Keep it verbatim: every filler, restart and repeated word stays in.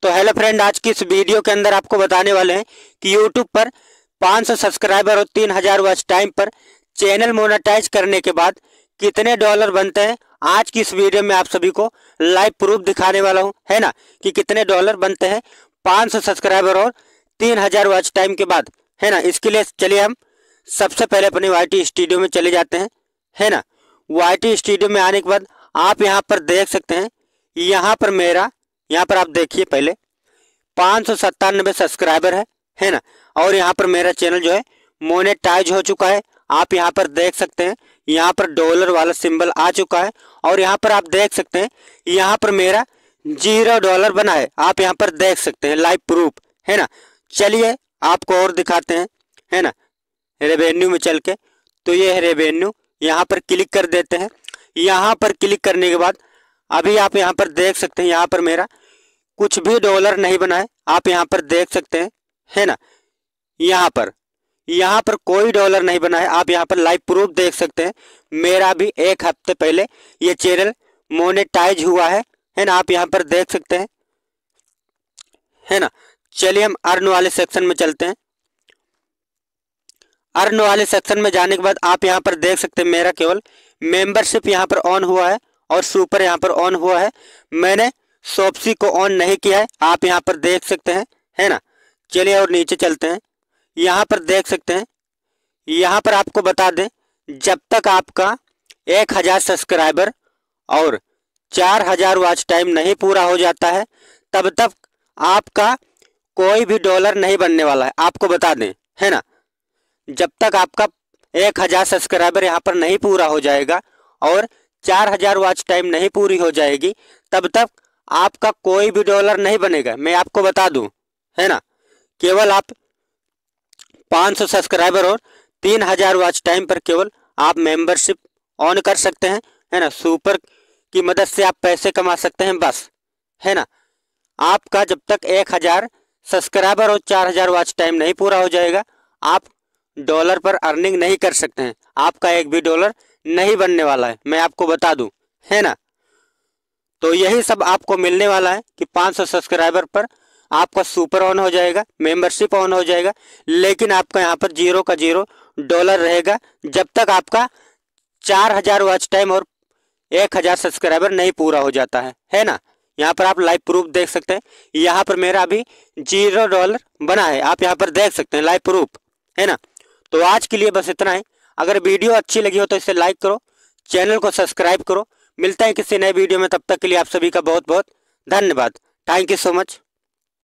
तो hello friend, आज की इस वीडियो के अंदर आपको बताने वाले हैं कि यूट्यूब पर पाँच सौ सब्सक्राइबर और तीन हज़ार वॉच टाइम पर चैनल मोनेटाइज करने के बाद कितने डॉलर बनते हैं। आज की इस वीडियो में आप सभी को लाइव प्रूफ दिखाने वाला हूं, है ना, कि कितने डॉलर बनते हैं पाँच सौ सब्सक्राइबर और तीन हज़ार वॉच टाइम के बाद, है ना। इसके लिए चलिए हम सबसे पहले अपने वाई टी स्टूडियो में चले जाते हैं, है ना। वाई टी स्टूडियो में आने के बाद आप यहाँ पर देख सकते हैं, यहाँ पर मेरा यहाँ पर आप देखिए पहले पाँच सौ सत्तानबे सब्सक्राइबर है है ना। और यहाँ पर मेरा चैनल जो है मोनेटाइज हो चुका है। आप यहाँ पर देख सकते हैं, यहाँ पर डॉलर वाला सिंबल आ चुका है। और यहाँ पर आप देख सकते हैं, यहाँ पर मेरा जीरो डॉलर बना है। आप यहाँ पर देख सकते हैं लाइव प्रूफ, है ना। चलिए आपको और दिखाते हैं, है ना, रेवेन्यू में चल के। तो ये है रेवेन्यू, यहाँ पर क्लिक कर देते हैं। यहाँ पर क्लिक करने के बाद अभी आप यहाँ पर देख सकते हैं, यहाँ पर मेरा कुछ भी डॉलर नहीं बना है। आप यहाँ पर देख सकते हैं, है ना, यहाँ पर यहाँ पर कोई डॉलर नहीं बना है। आप यहाँ पर लाइव प्रूफ देख सकते हैं। मेरा भी एक हफ्ते पहले ये चैनल मोनेटाइज हुआ है है ना। आप यहाँ पर देख सकते हैं, है ना। चलिए हम अर्न वाले सेक्शन में चलते हैं। अर्न वाले सेक्शन में जाने के बाद आप यहाँ पर देख सकते हैं, मेरा केवल मेंबरशिप यहाँ पर ऑन हुआ है और सुपर यहाँ पर ऑन हुआ है। मैंने शॉप्सी को ऑन नहीं किया है। आप यहाँ पर देख सकते हैं, है ना। चलिए और नीचे चलते हैं। यहाँ पर देख सकते हैं, यहाँ पर आपको बता दें, जब तक आपका एक हज़ार सब्सक्राइबर और चार हज़ार वॉच टाइम नहीं पूरा हो जाता है, तब तक आपका कोई भी डॉलर नहीं बनने वाला है। आपको बता दें, है ना। जब तक आपका एक हज़ार सब्सक्राइबर यहाँ पर नहीं पूरा हो जाएगा और चार हज़ार वॉच टाइम नहीं पूरी हो जाएगी, तब तक आपका कोई भी डॉलर नहीं बनेगा। मैं आपको बता दूं, है ना। केवल आप पाँच सौ सब्सक्राइबर और तीन हज़ार वॉच टाइम पर केवल आप मेंबरशिप ऑन कर सकते हैं, है ना। सुपर की मदद से आप पैसे कमा सकते हैं, बस, है ना। आपका जब तक एक हज़ार सब्सक्राइबर और चार हज़ार वॉच टाइम नहीं पूरा हो जाएगा, आप डॉलर पर अर्निंग नहीं कर सकते हैं। आपका एक भी डॉलर नहीं बनने वाला है, मैं आपको बता दूं, है ना। तो यही सब आपको मिलने वाला है कि पाँच सौ सब्सक्राइबर पर आपका सुपर ऑन हो जाएगा, मेंबरशिप ऑन हो जाएगा, लेकिन आपका यहाँ पर जीरो का जीरो डॉलर रहेगा जब तक आपका चार हज़ार वॉच टाइम और एक हज़ार सब्सक्राइबर नहीं पूरा हो जाता है, है ना। यहाँ पर आप लाइव प्रूफ देख सकते हैं। यहाँ पर मेरा अभी जीरो डॉलर बना है। आप यहाँ पर देख सकते हैं लाइव प्रूफ, है ना। तो आज के लिए बस इतना है। अगर वीडियो अच्छी लगी हो तो इसे लाइक करो, चैनल को सब्सक्राइब करो। मिलता है किसी नए वीडियो में, तब तक के लिए आप सभी का बहुत बहुत धन्यवाद। Thank you so much.